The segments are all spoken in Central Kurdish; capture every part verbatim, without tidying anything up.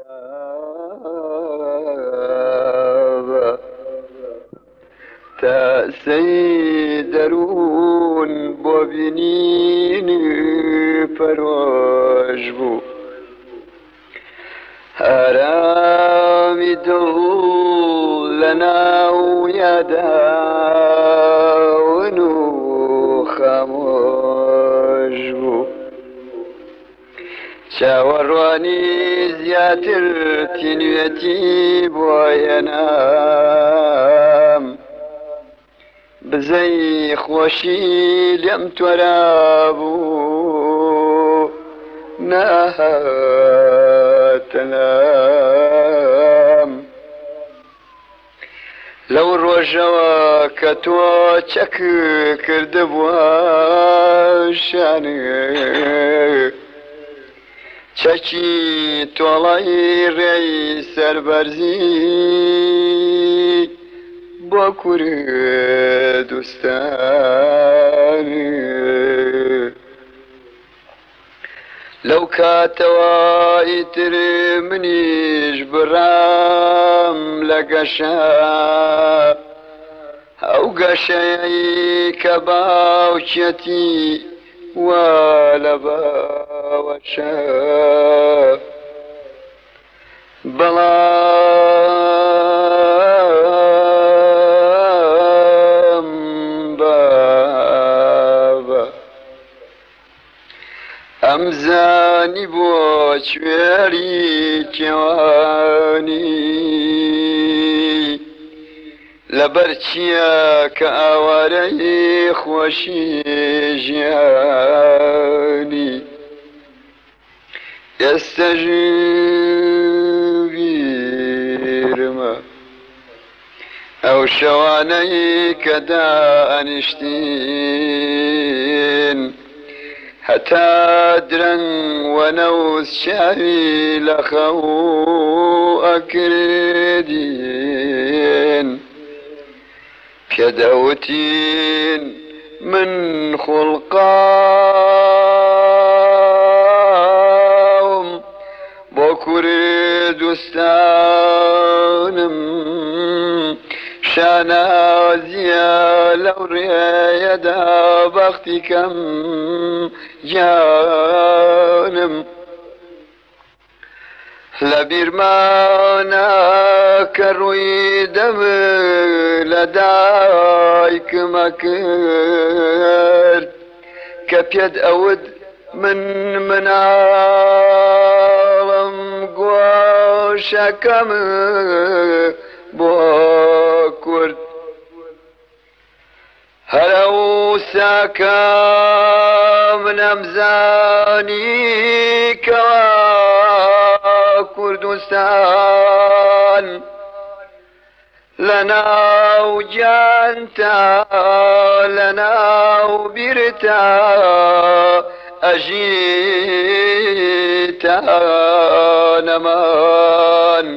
تأسي درون ببینین پرواز بو آرامی دل لنا و یاداون و خاموش بو چاوەڕوانی زیاتر تینوێتی بۆیەنام بزەی خۆشی لێم تۆرا بوو نەهاتەلام لەو ڕۆژەوە کە تۆ چەک کردبووە شانێ چەکی تۆڵەی ڕێی سەربەرزی بۆ کوردستانی لەو کاتەوە ئیتر منیش بڕام لە گەشە ئەو گەشەی کە باوکێتی وا لە باوەشە بەڵام بابە ئەمزانی بۆ کوێری کێوانی لەبەر چییە کە ئاوارەی خۆشی ژیانی ئێستەژ بیرمە ئەو شەوانەی کە دانیشتین هەتا درەنگ وەنەوز چاوی لە خەو ئەکردین پێدەوتین من خوڵقاوم بۆ کوردستانم شانازیە لەو ڕێیەدا بەختی کەم جانم لە بیرمانە کە ڕووی دەم لە دایکمە کرد کە پێت ئەوت من مناڵم گۆشەکەم بۆ کورد هەرە وساکە منەمزانی کەوا کوردستان لەناو گیانتا لەناو بیرتا ئەژیتا نەمان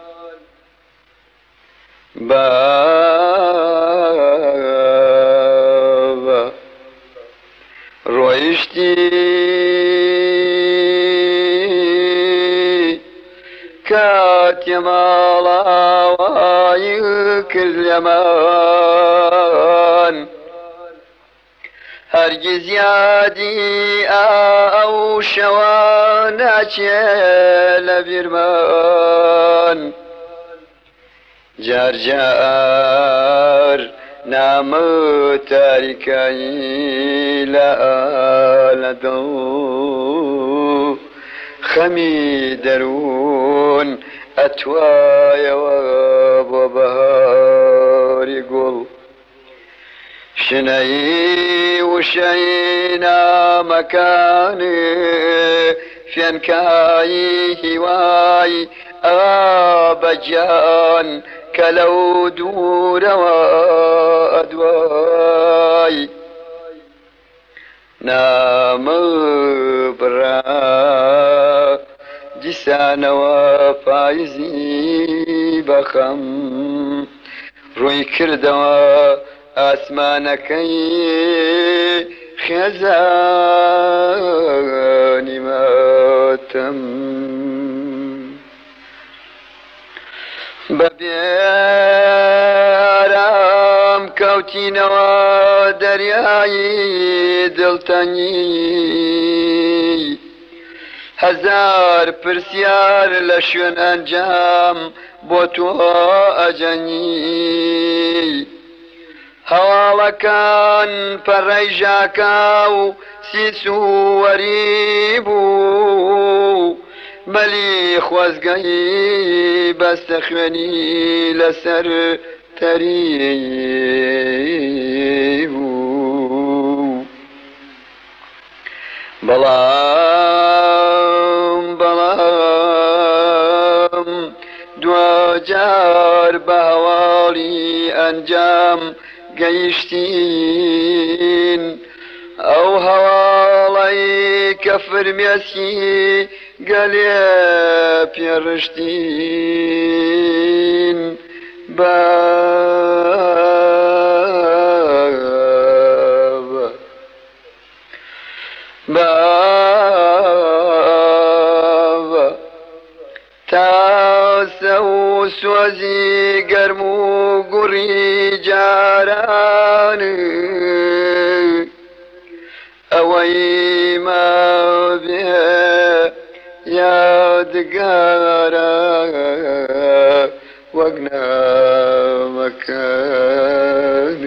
بابە ڕۆیشتی کاتی ماڵاوای کرد لەمان هەرگیز یادی ئەو شەوە ناچێ لە بیرمان جار جار نامە تاریکایی لە دڵ خەمی دەروون ئەتوایەوە بۆ بەهاری گوڵ شنەی وشەی نامەکانی فێنکایی هیوای ئابەجان کە لەو دوورەوە ئەدوای نامە بڕا دیسانەوە پاییزی بەخەم ڕووی کردەوە ئاسمانەکەی خێزانی ماتەم بەبێرام کەوتینەوە دەریایی دڵتەنگی هەزار پرسیار لە شوێن ئەنجام بۆ تۆ ئەجەنی هەواڵەکان پەڕەی ژاکا و سیس و وەری بوو بەلی خۆزگەی بەستە خوێنی لەسەر تەری بوو بەڵام بەڵام دوجار بە هەواڵی ئەنجام گەیشتین ئەو هەواڵەی کە فرمێسکی گەلێ پێڕشتین بە تاسە و سۆزی گەرم و گوڕی جاران ئەوەی مابێ یادگارە وەک نامەکان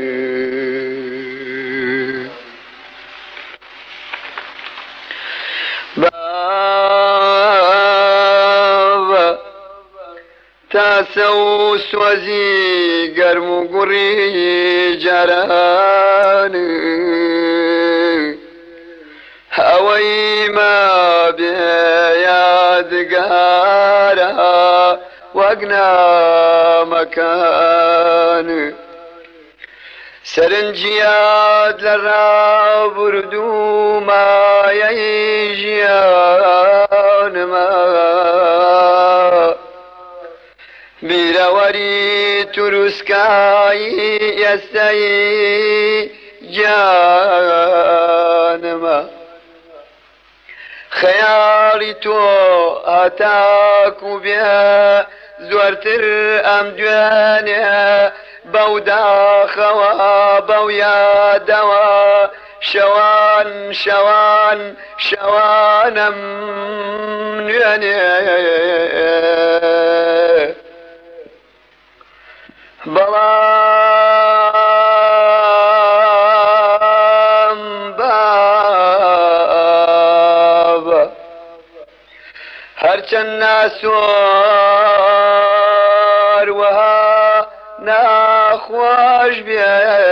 تاسە و سۆزی گەرم و گوڕی جاران ئەوەی مابێ یادگارە وەک نامەکان سەرنجیات لە ڕابردوو مایەی ژیانما بیرەوەری توروسکایی ئێستەی جانما خەیاڵی تۆ هەتاکو بێ زۆرتر ئەم دوێنێ بەو داخەوە بەو یادەوە شەوان شەوان شەوانم نوێنێ بەڵام بابە هەرچەند ناسوار وەها ناخۆش بێ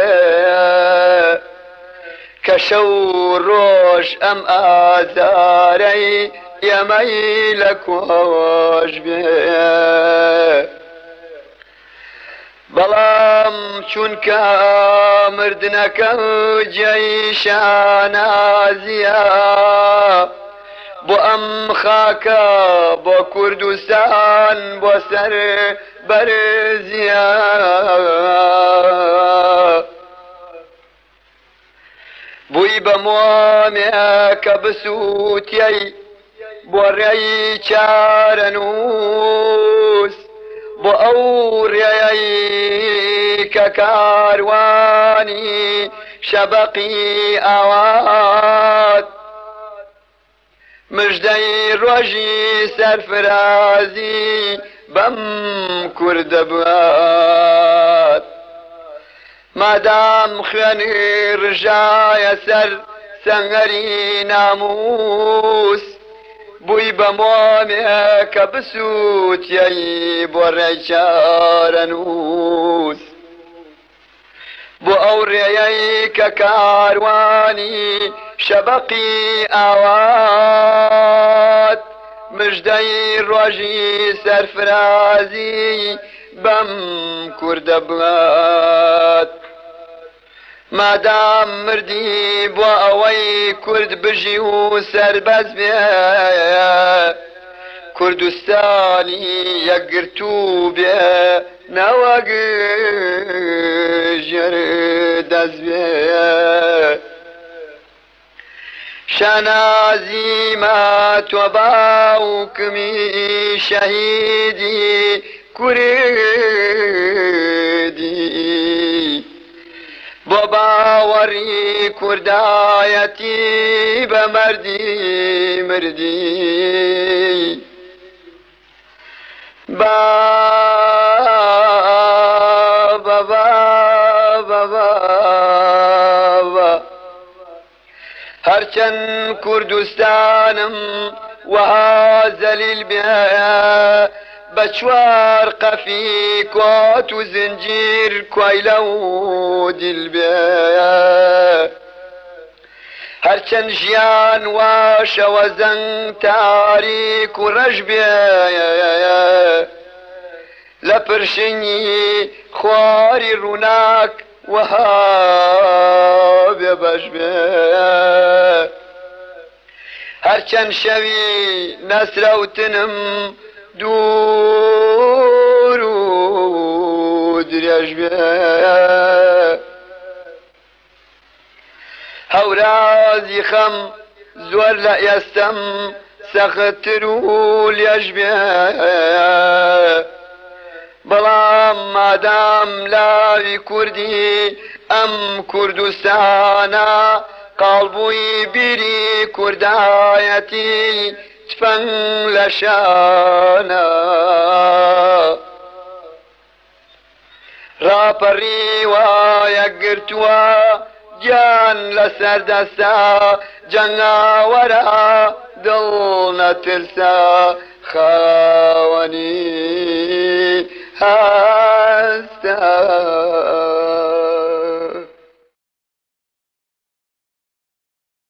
کە شەو ڕۆژ ئەم ئازارەی ئێمەی لە کۆش بێ بەڵام چونکە مردنەکە جێی شانازیە بۆ ئەم خاکە بۆ کوردستان بۆ سەر بەرزیە بووی بە مۆمێ کە بسووتیەی بۆ ڕێی چارەنووس بۆ ئەو ڕێیەی کە کاروانی شەبەقی ئاوات مژدەی ڕۆژی سەرفرازی بەم کوردە بات مادام خوێنی ڕژایە سەر سەنگەری ناموس بووی بە مۆمێ کە بسووتیەی بۆ ڕێی چارەنووس بۆ ئەو ڕێیەی کە کاروانی شەبەقی ئاوات مژدەی ڕۆژی سەرفرازی بەم کوردە بڵات مادام مردی بۆ ئەوەی کورد بژی و سەربەز بێ کوردستانی یەکگرتوو بێ نەوەگژێر دەست بێ شانازی ما تۆ باوکمی شەهیدی کوردی بۆ باوەڕی کوردایەتی بە مەردی مردی با با با با با هەرچەند کوردستانم وها زەلیل بێ بە چوار قەفی کۆت و زنجیر کوایلە و دیل بێ هەرچەند ژیان واشەوە زەنگ تاریک و ڕەش بێ لە پرشنی خواری ڕووناک وها بێ بەش بێ هەرچەند شەوی نەسرەوتنم دوور و درێژ بێ هەورازی خەم زۆر لە ئێستەم سەختتر و لێژ بێ بەڵام مادام لاوی کوردی ئەم کوردستانە قاڵبووی بیری کوردایەتی تفەنگ لە شانە ڕاپەڕی وایە گرتووە گیان لەسەر دەستە جەنگاوەرە دڵ نەترسە خاوەنی هەستە